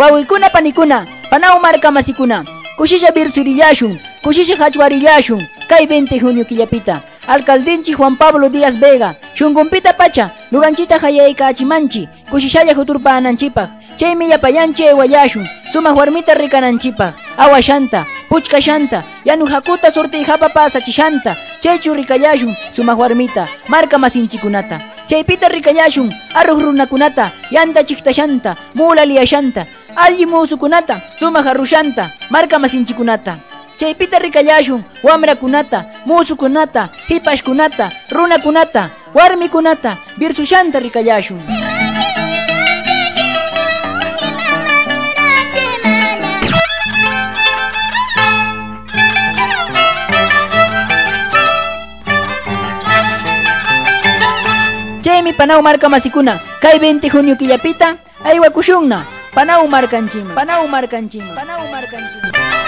Wawikuna panikuna, Panau marca masikuna, Kushisha birsurillashun, Kushisha hachwarillashun, Kay 20 junio quillapita, Alcaldenchi Juan Pablo Díaz Vega, Shungumpita pacha, Luganchita hayayka achimanchi, Kushishaya huturpa ananchipa, Chaymi yapayanche wayashun, Suma huarmita rikananchipa, Awashanta, Puchka shanta, Yanu hakuta sorte japa pasa chishanta, Chechu rikayashun, Suma huarmita, marca masinchikunata. Chaypita rikayashun, arroz runakunata, yanta chiktashanta, mula liyashanta, alli musukunata, suma harrushanta, marca masinchikunata. Chaypita rikayashun, wamrakunata, musukunata, hipashkunata, runakunata, warmikunata, birsushanta rikayashun. Chaymi Panau marca masikuna, Kay 20 junio quillapita, aywakushunna, Panau marcanchima, Panau marcanchima, Panau marcanchima.